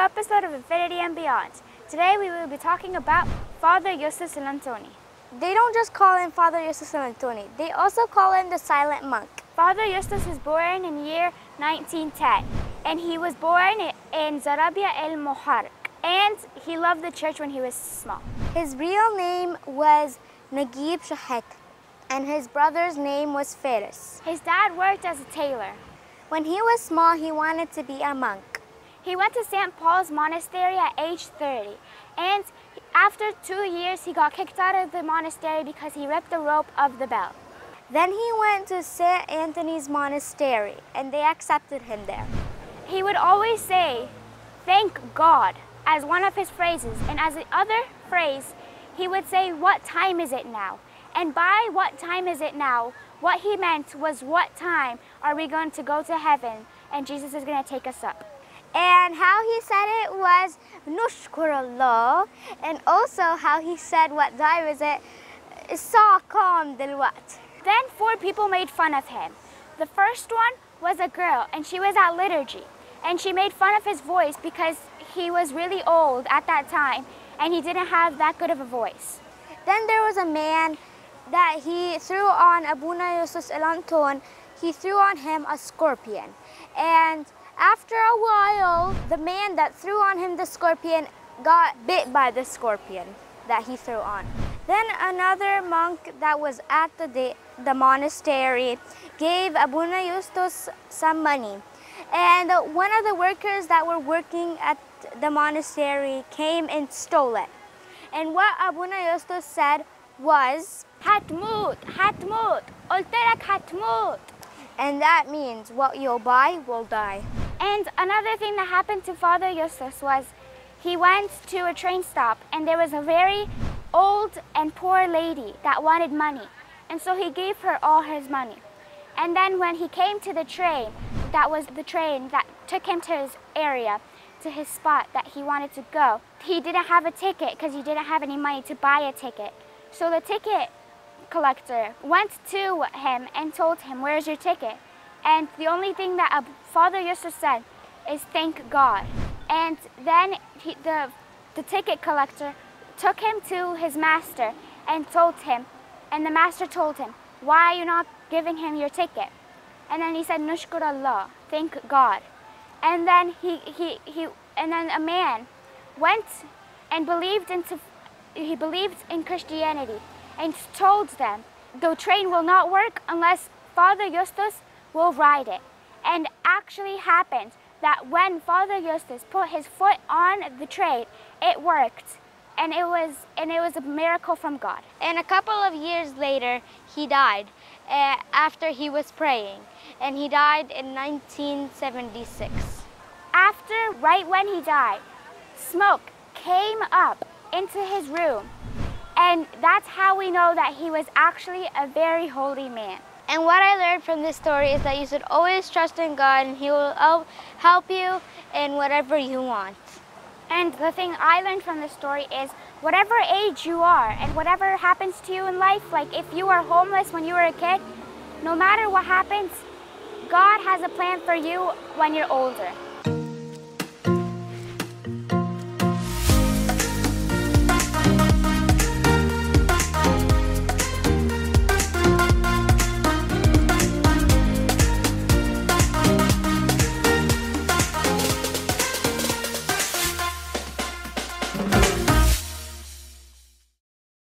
episode of Infinity and Beyond. Today we will be talking about Father Justus Lantoni. They don't just call him Father Justus Lantoni, they also call him the Silent Monk. Father Justus was born in year 1910, and he was born in Zarabia el Moharraq, and he loved the church when he was small. His real name was Naguib Shahet, and his brother's name was Faris. His dad worked as a tailor. When he was small, he wanted to be a monk. He went to St. Paul's Monastery at age 30, and after 2 years, he got kicked out of the monastery because he ripped the rope of the bell. Then he went to St. Anthony's Monastery, and they accepted him there. He would always say, "Thank God," as one of his phrases, and as the other phrase, he would say, "What time is it now?" And by "what time is it now," what he meant was, what time are we going to go to heaven and Jesus is going to take us up? And how he said it was Nushkur Allah, and also how he said what time is it, Saqam Dilwat. Then 4 people made fun of him. The first one was a girl, and she was at liturgy, and she made fun of his voice because he was really old at that time and he didn't have that good of a voice. Then there was a man that he threw on Abuna Justus Lanton. He threw on him a scorpion, and after a while, the man that threw on him the scorpion got bit by the scorpion that he threw on. Then another monk that was at the monastery gave Abuna Justus some money. And one of the workers that were working at the monastery came and stole it. And what Abuna Justus said was, "Hatmut, hatmut, olterak hatmut." And that means what you'll buy will die. And another thing that happened to Father Justus was he went to a train stop, and there was a very old and poor lady that wanted money. And so he gave her all his money. And then when he came to the train, that was the train that took him to his area, to his spot that he wanted to go, he didn't have a ticket because he didn't have any money to buy a ticket. So the ticket collector went to him and told him, "Where's your ticket?" And the only thing that Father Justus said is, "Thank God." And then the ticket collector took him to his master and told him, and the master told him, "Why are you not giving him your ticket?" And then he said, "Nushkur Allah, thank God." And then and then a man went and believed in Christianity and told them the train will not work unless Father Justus will ride it. And actually happened that when Father Justus put his foot on the train, it worked. And it was a miracle from God. And a couple of years later, he died after he was praying. And he died in 1976. Right when he died, smoke came up into his room. And that's how we know that he was actually a very holy man. And what I learned from this story is that you should always trust in God, and He will help you in whatever you want. And the thing I learned from this story is whatever age you are and whatever happens to you in life, like if you are homeless when you were a kid, no matter what happens, God has a plan for you when you're older.